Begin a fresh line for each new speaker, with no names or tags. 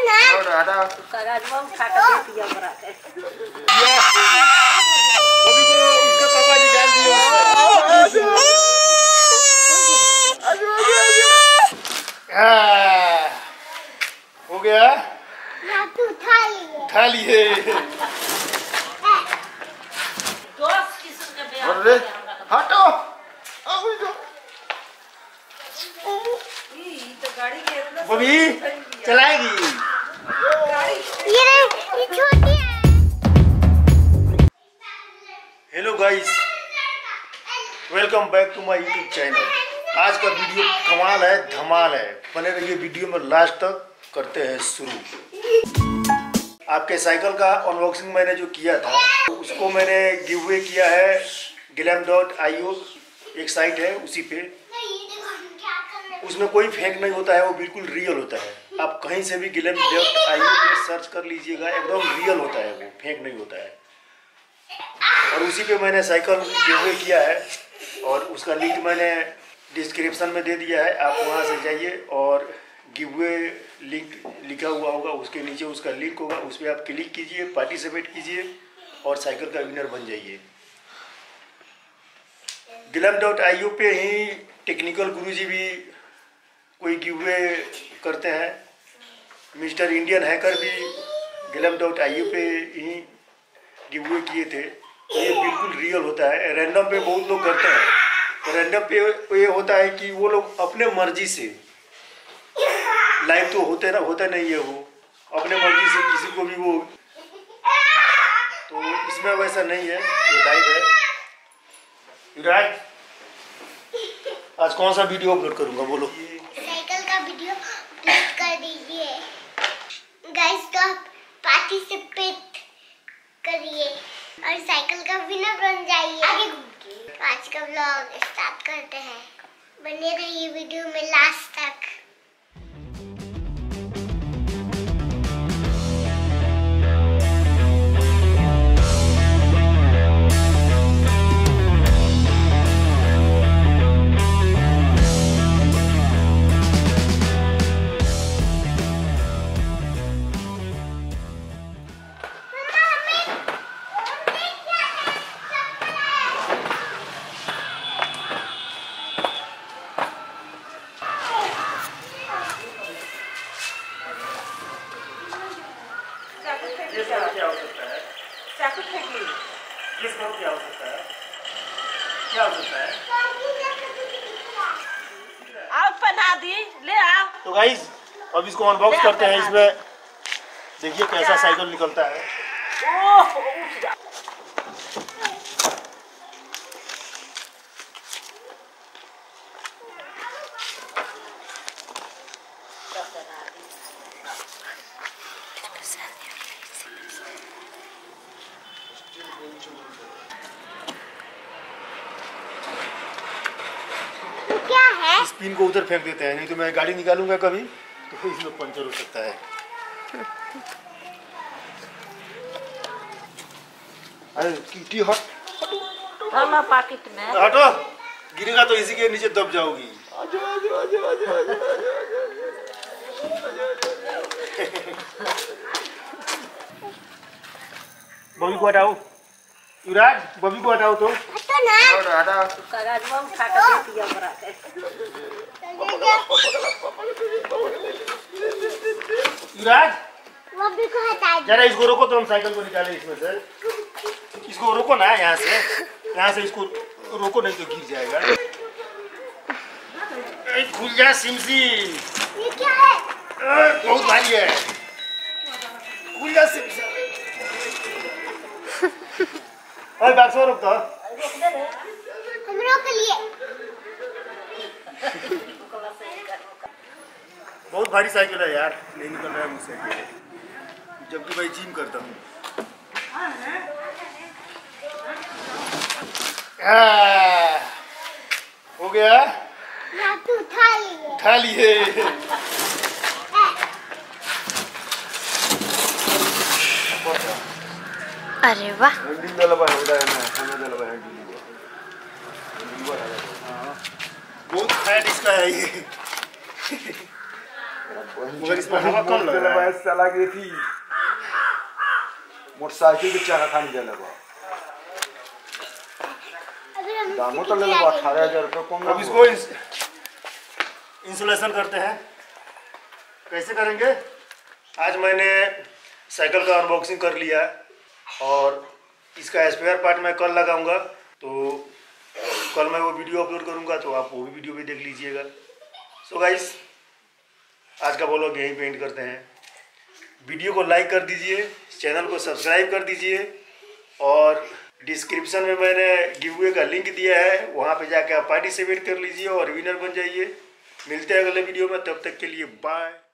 उसके पापा जी डाल दिए। हो गया, उठा लिए। हटो, बबी चलाएगी। Hello guys, welcome back to my YouTube channel. आज का वीडियो कमाल है, धमाल है। बने रहिए वीडियो में लास्ट तक। करते हैं शुरू। आपके साइकिल का अनबॉक्सिंग मैंने जो किया था उसको मैंने गिव अवे किया है। glam.io एक साइट है, उसी पे। उसमें कोई फेक नहीं होता है, वो बिल्कुल रियल होता है। आप कहीं से भी glam.io पे सर्च कर लीजिएगा, एकदम रियल होता है, वो फेक नहीं होता है। और उसी पे मैंने साइकिल गिव अवे किया है और उसका लिंक मैंने डिस्क्रिप्शन में दे दिया है। आप वहां से जाइए और गिव अवे लिंक लिखा हुआ होगा, उसके नीचे उसका लिंक होगा, उस पर आप क्लिक कीजिए, पार्टिसिपेट कीजिए और साइकिल का विनर बन जाइए। glam.io पे ही टेक्निकल गुरुजी भी कोई गिव अवे करते हैं। मिस्टर इंडियन हैकर भी glam.io पे ही गिव अवे किए थे। ये बिल्कुल रियल होता है। रैंडम पे बहुत लोग करते हैं। रैंडम पे ये होता है कि वो लोग अपने मर्जी से, लाइव तो होता नहीं है, वो अपने मर्जी से किसी को भी वो, तो इसमें वैसा नहीं है, ये लाइव है। युवराज, आज कौन सा वीडियो अपलोड करूंगा, बोलो।
साइकिल का वीडियो अपलोड कर दीजिए गाइस, तो आप पार्टिसिपेट करिए और साइकिल का विनर बन जाइए। आगे घूम के आज का व्लॉग स्टार्ट करते हैं। बने रहिए वीडियो में लास्ट तक।
तो गाइस, अब इसको अनबॉक्स करते हैं। इसमें देखिए कैसा साइकिल निकलता है।
क्या है?
इस पिन को उधर फेंक देते हैं, नहीं तो मैं गाड़ी निकालूंगा कभी तो इसमें पंचर हो सकता है। अरे कीटी हट,
पाकिट में
हटो, गिरेगा तो इसी के नीचे दब जाओगी। बबी को हटाओ, युवराज बबी को हटाओ। तो युवराज जरा इसको रोको, तो हम साइकिल को निकालें इसमें से। इसको रोको ना, यहाँ से इसको रोको, नहीं तो गिर जाएगा। खुल जा सिमसी,
ये क्या है?
बहुत भारी है। खुल जा सिमसी। और बैक से रोक दो।
हम रोक लिए।
बहुत भारी साइकिल है यार, नहीं निकल रहा है मुझसे, जबकि भाई जिम करता हूँ। हो गया, उठा लिए।
अरे वाह,
बहुत फैट इसका है ये। मगर इसमें हवा कम लग रहा है।
चला गई थी मोटरसाइकिल के चाका खाने जा लगा दामों तो ले लो 18,000 रुपये कम।
अब इसको इंसुलेशन करते हैं। कैसे करेंगे? आज मैंने साइकिल का अनबॉक्सिंग कर लिया और इसका स्पेयर पार्ट मैं कल लगाऊंगा, तो कल मैं वो वीडियो अपलोड करूंगा, तो आप वो भी वीडियो भी देख लीजिएगा। सो गाइस, आज का व्लॉग यहीं पे एंड करते हैं। वीडियो को लाइक कर दीजिए, चैनल को सब्सक्राइब कर दीजिए और डिस्क्रिप्शन में मैंने गिव अवे का लिंक दिया है, वहाँ पे जाकर आप पार्टिसिपेट कर लीजिए और विनर बन जाइए। मिलते हैं अगले वीडियो में, तब तक के लिए बाय।